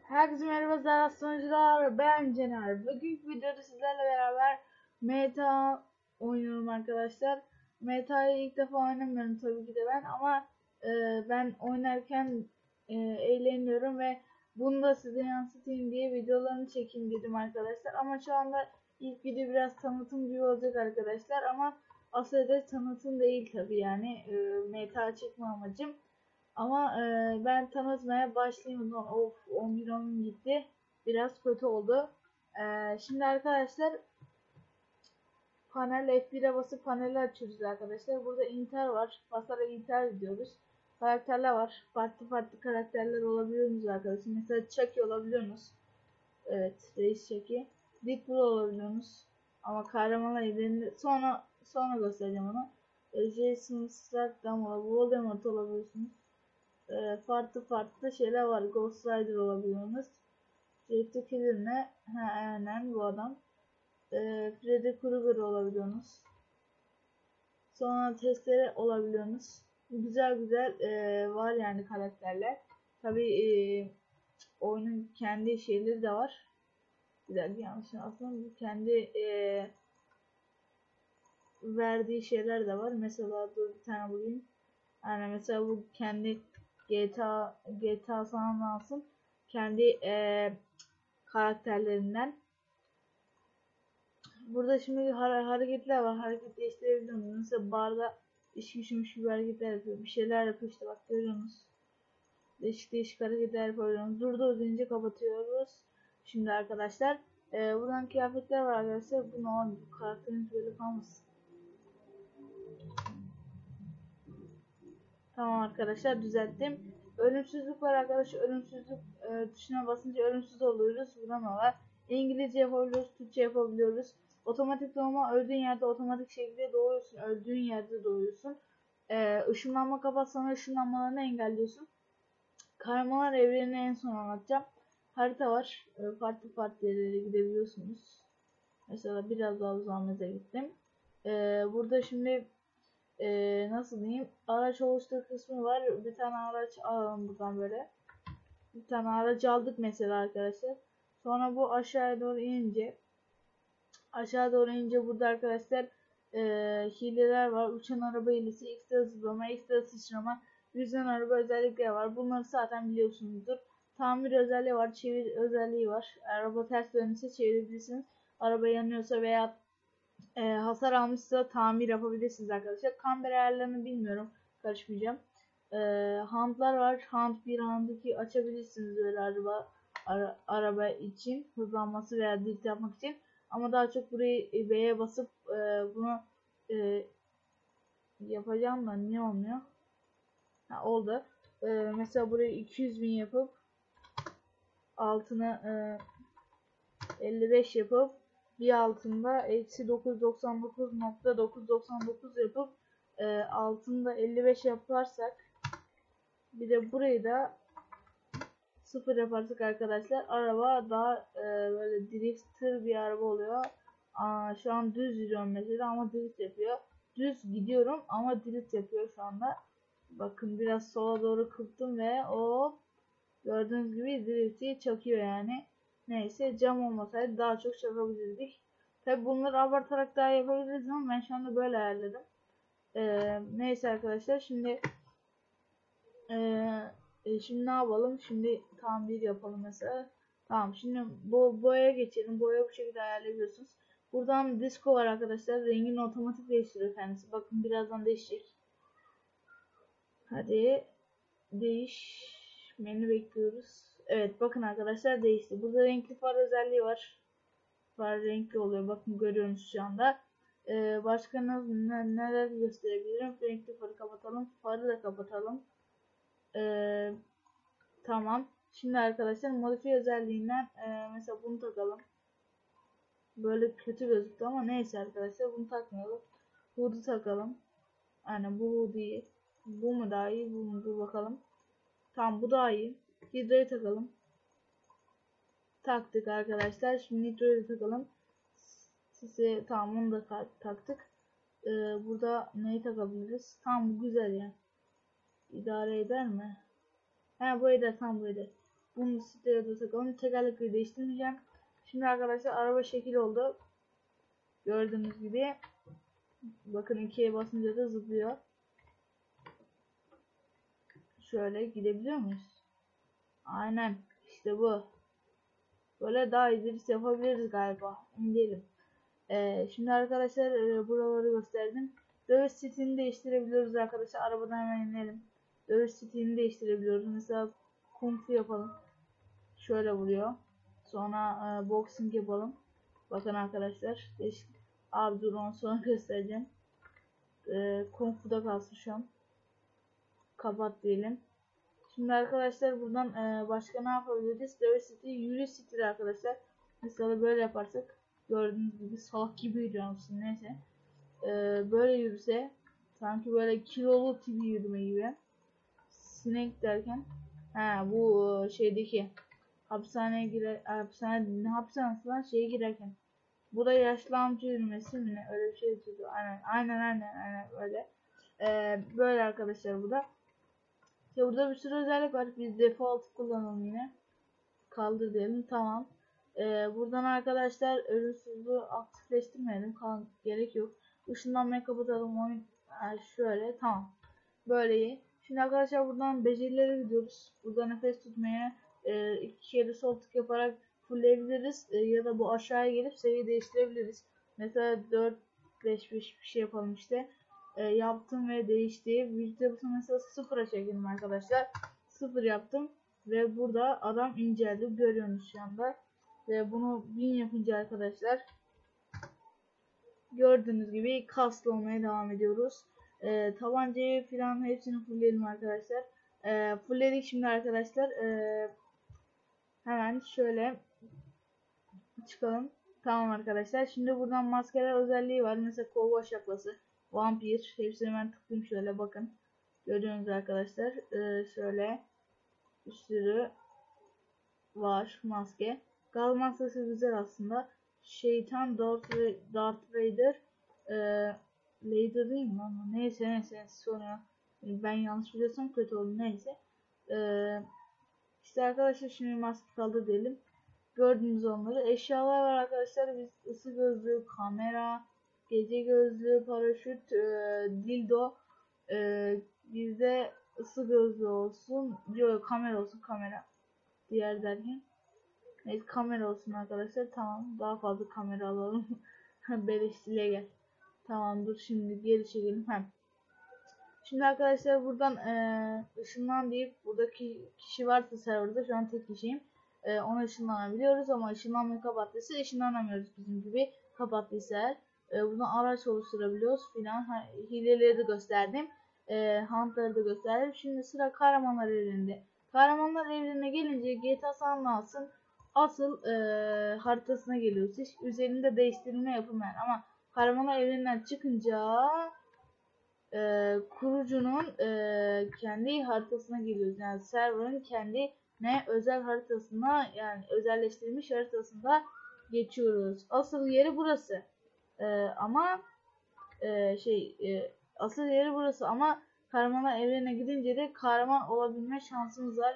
Herkese merhaba değerli sunucular, ben Cener. Bugünkü videoda sizlerle beraber Meta oynuyorum arkadaşlar. Meta'yı ilk defa oynamıyorum tabii ki de ben ama ben oynarken eğleniyorum ve bunu da size yansıtayım diye videolarını çekeyim dedim arkadaşlar. Ama şu anda ilk video biraz tanıtım gibi olacak arkadaşlar ama aslında tanıtım değil tabii yani Meta çekme amacım. Ama ben tanıtmaya başlayayım. Of 11 gitti. Biraz kötü oldu. Şimdi arkadaşlar panel F1'e basıp paneli açıyoruz arkadaşlar. Burada Inter var. Basarak Inter diyoruz. Karakterler var. Farklı karakterler olabiliyorsunuz arkadaşlar. Mesela Chucky olabiliyorsunuz. Evet, Reis Chucky. Deadpool olabiliyorsunuz. Ama kahramanlar evlerinde sonra göstereceğim onu. Jason Statham olabilir. Voldemort olabiliyorsunuz. Farklı şeyler var. Ghost Rider olabiliyorsunuz. Jeff Killer ne? Aynen bu adam. Freddy Krueger olabiliyorsunuz. Sonra testere olabiliyorsunuz. Güzel var yani karakterler. Tabi oyunun kendi şeyleri de var. Bir dakika yanlış anlatsam. Kendi verdiği şeyler de var. Mesela dur bir tane bulayım. Yani mesela bu kendi GTA San Andreas'ın kendi karakterlerinden. Burada şimdi hareketler var. Hareket değiştirebiliyorsunuz. Mesela barda işmişmiş gibi hareketler yapıyor. Bir şeyler yapıyor işte bak görüyorsunuz. Değişik hareketler yapıyorsunuz. Durduğu deyince kapatıyoruz. Şimdi arkadaşlar buradan kıyafetler var arkadaşlar. Bu normal karakteriniz böyle kalmasın. Tamam arkadaşlar düzelttim. Ölümsüzlük var arkadaşlar. Ölümsüzlük tuşuna basınca ölümsüz oluyoruz. Vurama var. İngilizce yapabiliyoruz. Türkçe yapabiliyoruz. Otomatik doğma öldüğün yerde otomatik şekilde doğuyorsun. Öldüğün yerde doğuyorsun. Işınlanma kapatsan ışınlanmalarını engelliyorsun. Kahramanlar evrenini en son anlatacağım. Harita var. Farklı yerlere gidebiliyorsunuz. Mesela biraz daha uzanmaza gittim. Burada şimdi nasıl diyeyim, araç oluştur kısmı var. Bir tane araç alalım buradan böyle. Bir tane aracı aldık mesela arkadaşlar. Sonra bu aşağıya doğru inince burada arkadaşlar hileler var. Uçan araba hilesi, ekstra zıplama, ekstra sıçrama, yüzen araba özellikleri var. Bunları zaten biliyorsunuzdur. Tamir özelliği var, çevir özelliği var. Araba ters dönürse çevirebilirsiniz. Araba yanıyorsa veya hasar almışsa tamir yapabilirsiniz arkadaşlar. Kamber ayarlarını bilmiyorum. Karışmayacağım. Handlar var. Hand 1, Hand 2 açabilirsiniz böyle araba için. Hızlanması veya drift yapmak için. Ama daha çok burayı B'ye basıp bunu yapacağım da niye olmuyor? Oldu. Mesela burayı 200.000 yapıp altına 55 yapıp bir altında eksi 999.999 yapıp altında 55 yaparsak bir de burayı da 0 yaparsak arkadaşlar araba daha böyle drifter bir araba oluyor. Şu an düz gidiyorum mesela ama drift yapıyor. Düz gidiyorum ama drift yapıyor şu anda. Bakın biraz sola doğru kırptım ve o gördüğünüz gibi drift'i çakıyor yani. Neyse cam olmasaydı daha çok çakabilirdik. Tabi bunları abartarak daha yapabiliriz ama ben şu anda böyle ayarladım. Neyse arkadaşlar şimdi şimdi ne yapalım? Şimdi tamir yapalım mesela. Tamam şimdi boyaya geçelim. Boya bu şekilde ayarlayabiliyorsunuz. Buradan disco var arkadaşlar. Rengini otomatik değiştiriyor kendisi. Bakın birazdan değişecek. Hadi değişmeni bekliyoruz. Evet bakın arkadaşlar değişti. Burada renkli far özelliği var. Far renkli oluyor. Bakın görüyorsunuz şu anda. Başka neler gösterebilirim? Renkli farı kapatalım. Farı da kapatalım. Tamam. Şimdi arkadaşlar modifiye özelliğinden mesela bunu takalım. Böyle kötü gözüktü ama neyse arkadaşlar bunu takmayalım. Hood'u takalım. Yani bu hood iyi. Bu mu daha iyi? Bu mu? Dur bakalım. Tamam bu daha iyi. Hidroyu takalım. Taktık arkadaşlar. Şimdi nitroyu takalım. Sisi tamam onu da taktık. Burada neyi takabiliriz? Tamam bu güzel ya. İdare eder mi? Bu eder tam bu eder. Bunu siteye de takalım. Tekerlekleri değiştirmeyeceğim. Şimdi arkadaşlar araba şekil oldu. Gördüğünüz gibi. Bakın 2'ye basınca da zıplıyor. Şöyle gidebiliyor muyuz? Aynen. İşte bu. Böyle daha iyi drift yapabiliriz galiba. Emin değilim. Şimdi arkadaşlar buraları gösterdim. Dövüş stilini değiştirebiliyoruz arkadaşlar. Arabadan hemen inelim. Dövüş stilini değiştirebiliyoruz. Mesela kung fu yapalım. Şöyle vuruyor. Sonra boxing yapalım. Bakın arkadaşlar. Abi dur, onu sonra göstereceğim. Kung fu'da kalsın şu an. Kapat diyelim. Şimdi arkadaşlar buradan başka ne yapabiliriz? Dövüş stili, yürüyüş stili arkadaşlar. Mesela böyle yaparsak, gördüğünüz gibi salak gibi yürüyorsun, neyse. Böyle yürüse sanki böyle kilolu tipi yürüme gibi. Sinek derken bu şeydeki hapishaneye girer, hapishanesi lan, şeye girerken. Bu da yaşlı amca yürümesi mi ne? Öyle bir şey çıktı. Aynen böyle. Böyle arkadaşlar bu da. İşte burada bir sürü özellik var. Biz default kullanalım yine. Kaldır diyelim. Tamam. Buradan arkadaşlar ölümsüzlüğü aktifleştirmeyelim. Gerek yok. Işınlanmayı kapatalım. Oyun şöyle. Tamam. Böyle iyi. Şimdi arkadaşlar buradan becerilere gidiyoruz. Burada nefes tutmaya 2 kere sol tık yaparak fullleyebiliriz. Ya da bu aşağıya gelip seviye değiştirebiliriz. Mesela 4 5 bir şey yapalım işte. Yaptım ve değişti. Vücut yapısını mesela 0'a çekelim arkadaşlar. 0 yaptım ve burada adam inceldi. Görüyorsunuz şu anda. Ve bunu 1000 yapınca arkadaşlar gördüğünüz gibi kaslı olmaya devam ediyoruz. Tabancayı falan hepsini fullleyelim arkadaşlar. Fullledik şimdi arkadaşlar. Hemen şöyle çıkalım. Tamam arkadaşlar. Şimdi buradan maskeler özelliği var. Mesela kovboy şapkası, vampir. Hepsini ben tıklayayım şöyle, bakın. Görüyorsunuz arkadaşlar. Şöyle bir sürü var maske. Gaz maskesi güzel aslında. Şeytan, Darth Vader, Vader değil mi lan? Neyse sonra ben yanlış biliyorsam kötü oldu, neyse. İşte arkadaşlar şimdi maske kaldı diyelim. Gördüğünüz onları. Eşyalar var arkadaşlar. Biz ısı gözlüğü, kamera, gece gözlüğü, paraşüt, dildo. Bizde ısı gözlüğü olsun. Yok, kamera olsun, kamera. Diğer derken. Evet, kamera olsun arkadaşlar. Tamam. Daha fazla kamera alalım. Beleşçiliğe gel. Tamam, dur şimdi geri çekelim. Şimdi arkadaşlar buradan ışınlan deyip, buradaki kişi varsa serverda, şu an tek kişiyim. Ona ışınlanabiliyoruz ama ışınlanmayı kapattıysa ışınlanamıyoruz, bizim gibi kapattıysa eğer. Buradan araç oluşturabiliyoruz filan. Hileleri de gösterdim. Hunt'ları da gösterdim. Şimdi sıra kahramanlar evreninde. Kahramanlar evrenine gelince GTA San Andreas'ın asıl haritasına geliyoruz. Üzerinde değiştirme yapılmayan ama kahramanlar evreninden çıkınca kurucunun kendi haritasına geliyoruz. Yani server'ın kendi özel haritasına, yani özelleştirilmiş haritasında geçiyoruz. Asıl yeri burası. Ama asıl yeri burası ama kahramanlar evrenine gidince de kahraman olabilme şansımız var.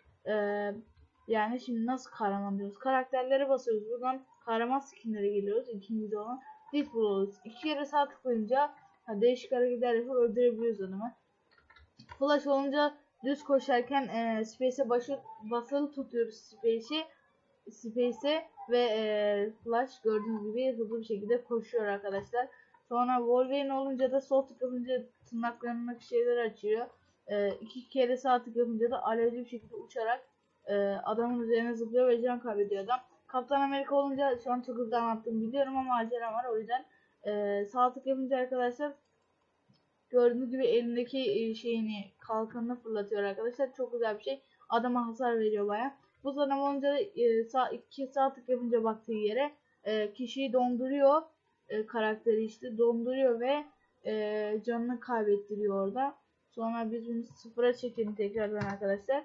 Yani şimdi nasıl kahraman diyoruz? Karakterlere basıyoruz. Buradan kahraman skinlere geliyoruz. İkinci olan Deadpool oluyoruz. 2 kere sağ tıklayınca değişik hareketler yapıp öldürebiliyoruz adamı. Flash olunca düz koşarken space'e basılı tutuyoruz space'e ve Flash gördüğünüz gibi hızlı bir şekilde koşuyor arkadaşlar. Sonra Wolverine olunca da sol tık yapınca tırnaklarındaki şeyler açıyor. 2 kere sağ tık yapınca da alevli bir şekilde uçarak adamın üzerine zıplıyor ve can kaybediyor adam. Kaptan Amerika olunca, şu an çok hızlı anlattım biliyorum ama acelem var, o yüzden sağ tık yapınca arkadaşlar gördüğünüz gibi elindeki şeyini, kalkanını fırlatıyor arkadaşlar. Çok güzel bir şey. Adama hasar veriyor baya. Bu zaman olunca sağ tık yapınca baktığı yere kişiyi donduruyor. Karakteri işte donduruyor ve canını kaybettiriyor orada. Sonra biz bunu sıfıra çekelim tekrardan arkadaşlar.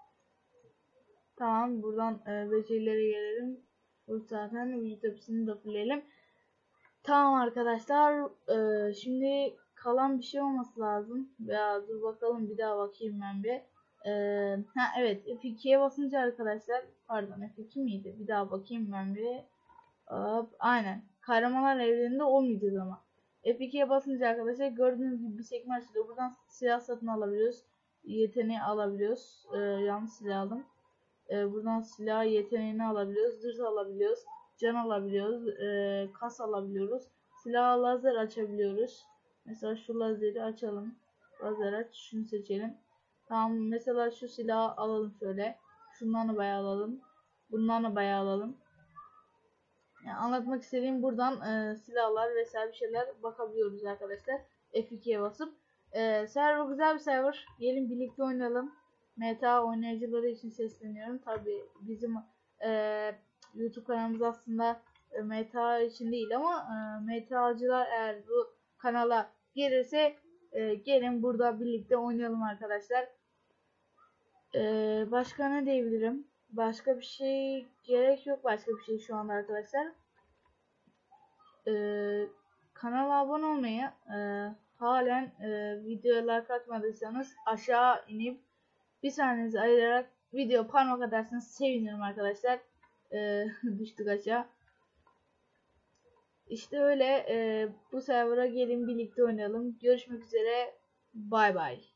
Tamam, buradan becerilere gelelim. Bu zaten vücut yapısını da fulleyelim. Tamam arkadaşlar. Şimdi kalan bir şey olması lazım. Ya dur bakalım, bir daha bakayım ben bir. Evet, F2'ye basınca arkadaşlar, pardon F2 miydi? Bir daha bakayım ben bir. Hop, aynen. Kahramanlar evreninde olmayacağız ama. F2'ye basınca arkadaşlar gördüğünüz gibi bir sekme açılıyor. Buradan silah satın alabiliyoruz. Yeteneği alabiliyoruz. Yanlış silah aldım. Buradan silah yeteneğini alabiliyoruz. Zırh alabiliyoruz. Can alabiliyoruz. Kas alabiliyoruz. Silah lazer açabiliyoruz. Mesela şu lazeri açalım. Lazer aç. Şunu seçelim. Tamam, mesela şu silahı alalım şöyle. Şundan da bayağı alalım. Bundan da bayağı alalım. Yani anlatmak istediğim, buradan silahlar vesaire bir şeyler bakabiliyoruz arkadaşlar. F2'ye basıp. Server güzel bir server. Gelin birlikte oynayalım. MTA oynayıcıları için sesleniyorum. Tabi bizim YouTube kanalımız aslında MTA için değil ama MTA'cılar eğer bu kanala gelirse gelin burada birlikte oynayalım arkadaşlar. Başka ne diyebilirim? Başka bir şey gerek yok, başka bir şey şu anda arkadaşlar. Kanala abone olmayı, halen videoya like atmadıysanız aşağı inip bir saniyenizi ayırarak video parmak atarsanız sevinirim arkadaşlar. Düştük aşağı. İşte öyle, bu server'a gelin birlikte oynayalım. Görüşmek üzere. Bay bay.